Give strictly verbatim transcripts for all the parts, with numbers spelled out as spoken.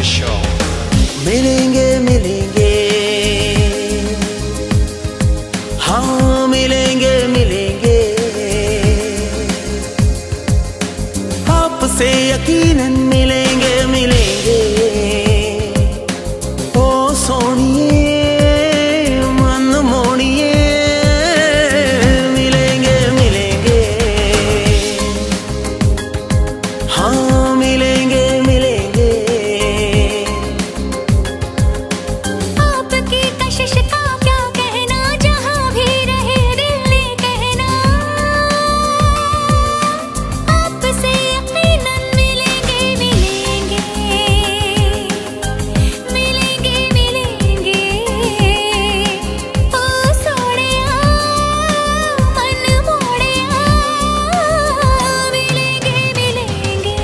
Official। मिलेंगे मिलेंगे, हाँ मिलेंगे मिलेंगे, आपसे यकीनन मिलेंगे मिलेंगे। ओ सोनिए मन मोड़िए, मिलेंगे मिलेंगे, हाँ मिलेंगे मिलेंगे। आपकी कशिश का क्या कहना, जहाँ भी रहे दिल ने कहना, आपसे यकीनन मिलेंगे मिलेंगे, मिलेंगे मिलेंगे। ओ सोड़िया मन मोड़िया, मिलेंगे मिलेंगे।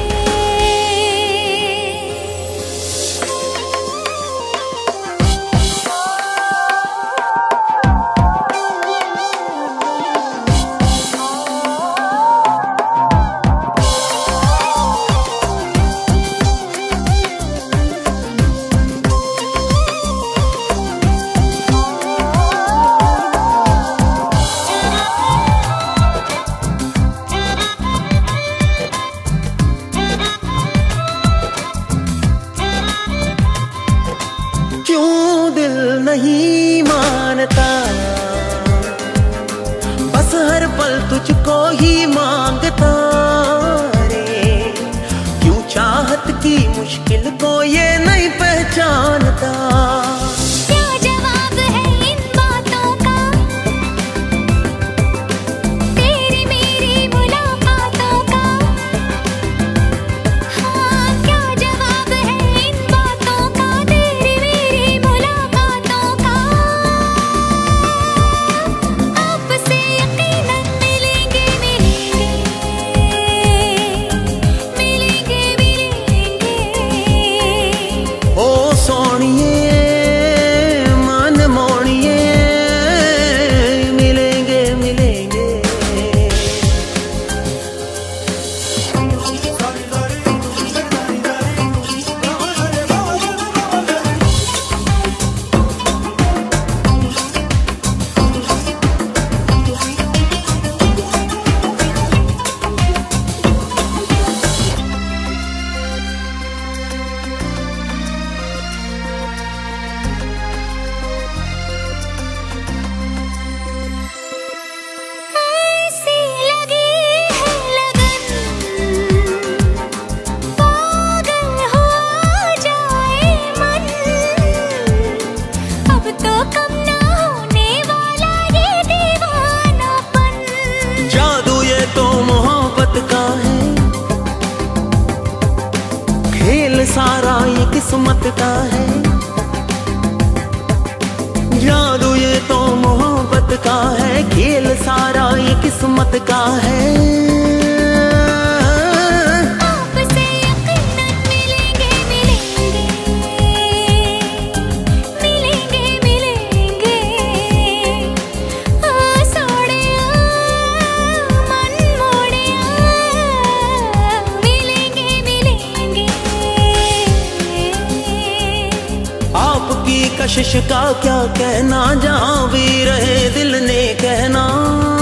क्यों दिल नहीं मानता, बस हर पल तुझको ही मांगता रे। क्यों चाहत की मुश्किल को ये नहीं पहचानता। क्या जवाब है इन बातों का, तेरी मेरी मुलाकातों का। हाँ क्या जवाब है इन बातों का, तेरी मेरी मुलाकातों का। आपसे यकीनन मिलेंगे मिलेंगे, मिलेंगे मिलेंगे। ओ सोनिए मन मोड़िए, मिलेंगे मिलेंगे। ऐसी लगी है लगन, पागल हो जाए मन। अब तो कम ना होने वाला ये दीवानापन। जादू ये तो मोहब्बत का है, खेल सारा ये किस्मत का है। जादू ये तो मोहब्बत का है, खेल सारा ये किस्मत का है। आपसे यकीनन मिलेंगे मिलेंगे, मिलेंगे मिलेंगे। ओ सोड़िया मन मोड़िया, मिलेंगे मिलेंगे। आपकी कशिश का क्या कहना, जहाँ भी रहे दिल ने कहना।